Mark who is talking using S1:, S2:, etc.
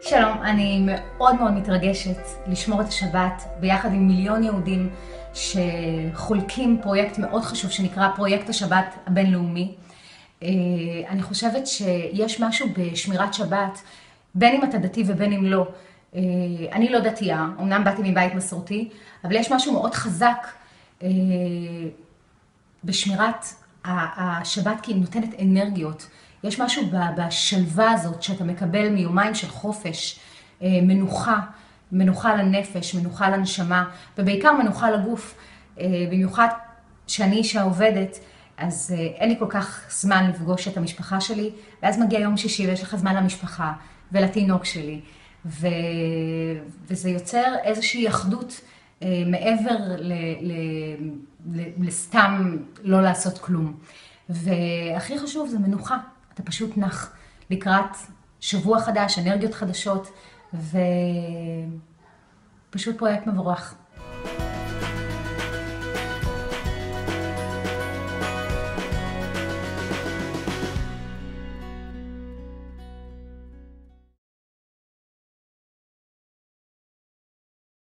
S1: שלום, אני מאוד מאוד מתרגשת לשמור את השבת ביחד עם מיליון יהודים שחולקים פרויקט מאוד חשוב שנקרא פרויקט השבת הבינלאומי. אני חושבת שיש משהו בשמירת שבת, בין אם אתה דתי ובין אם לא. אני לא דתייה, אמנם באתי מבית מסורתי, אבל יש משהו מאוד חזק בשמירת השבת, כי היא נותנת אנרגיות. יש משהו בשלווה הזאת שאתה מקבל מיומיים של חופש, מנוחה, מנוחה לנפש, מנוחה לנשמה, ובעיקר מנוחה לגוף. במיוחד שאני אישה עובדת, אז אין לי כל כך זמן לפגוש את המשפחה שלי, ואז מגיע יום שישי ויש לך זמן למשפחה ולתינוק שלי, וזה יוצר איזושהי אחדות מעבר לסתם לא לעשות כלום. והכי חשוב זה מנוחה, אתה פשוט נח לקראת שבוע חדש, אנרגיות חדשות, ופשוט פרויקט מבורך.